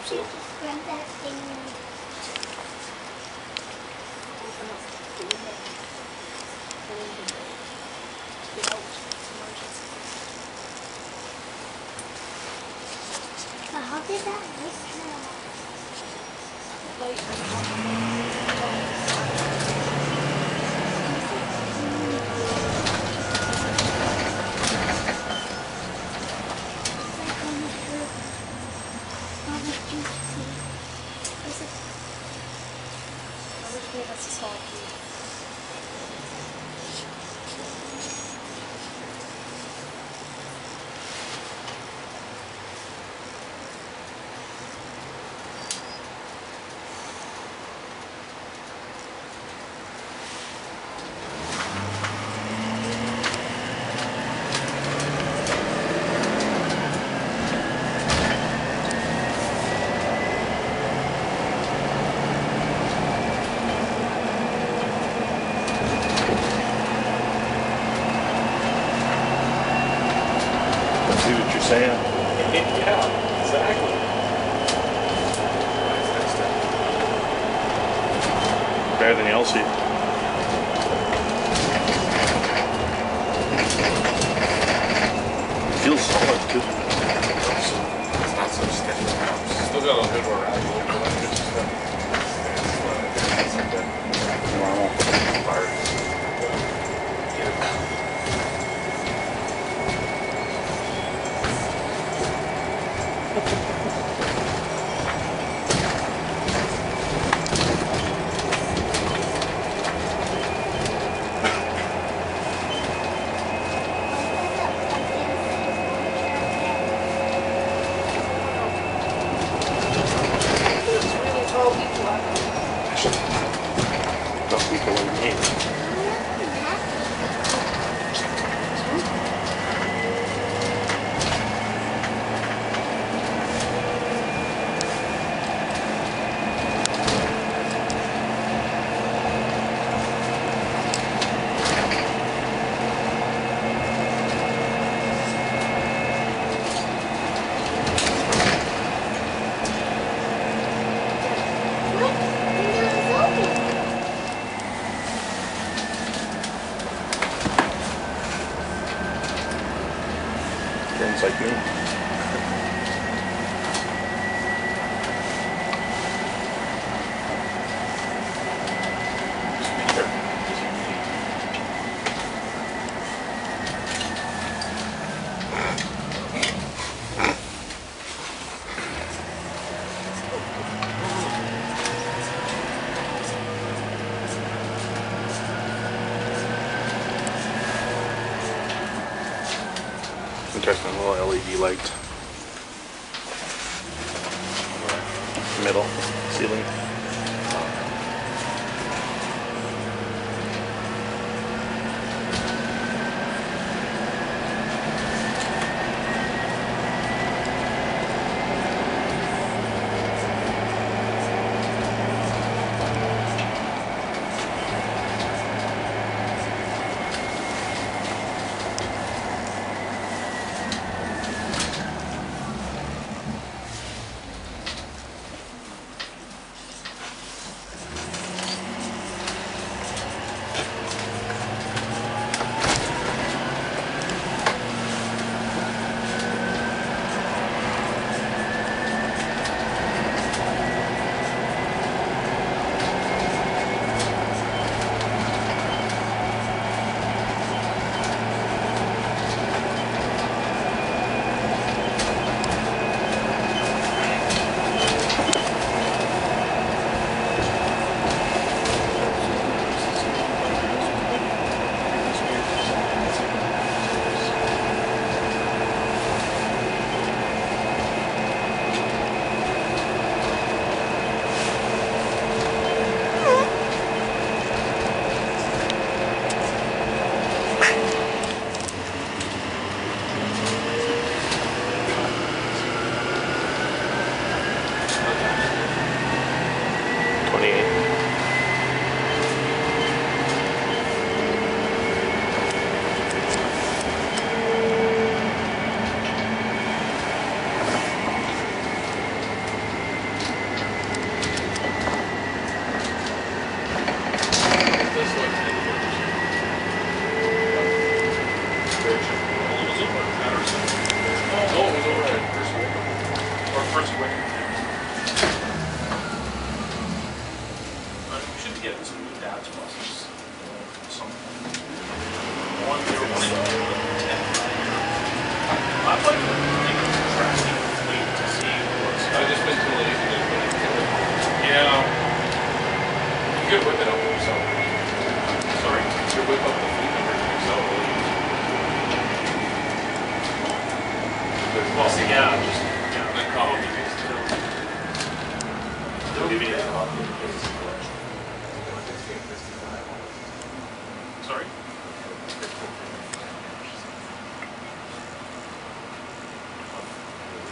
absolutely. Grab that thing. Open up the window. Go in the door. Get out. Emergency. But how did that light turn on? The light went on. Okay, that's a small key. See what you're saying? Yeah, exactly. Better than Elsie. Feels solid too. It's not so stiff. Still got a good one around you. Normal. There's really tall people out there. Don't people like me. What? Window is open. Friends like me. Interesting little LED light. Middle ceiling.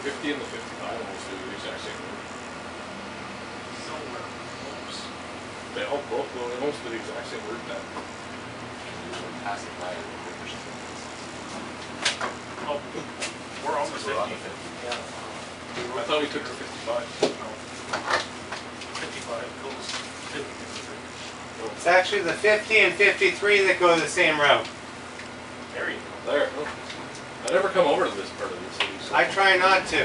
50 and the 55 almost do the exact same route. Somewhere close. They all both go, they almost do the exact same route then. Passing by. Oh, we're on the 50. We're on the 50. Yeah. I thought we took the 55. No. 55 goes 50. It's actually the 50 and 53 that go the same route. There you go. There. Oh. I never come over to this part of the city. So. I try not to.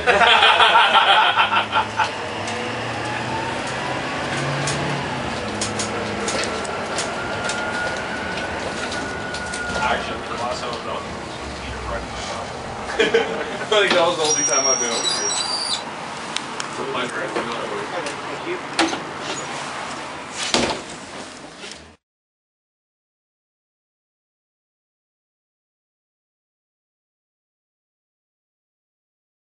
Actually, the last time I was out there was Peter Breck. I think that was the only time I've been over here. My grandfather. Thank you.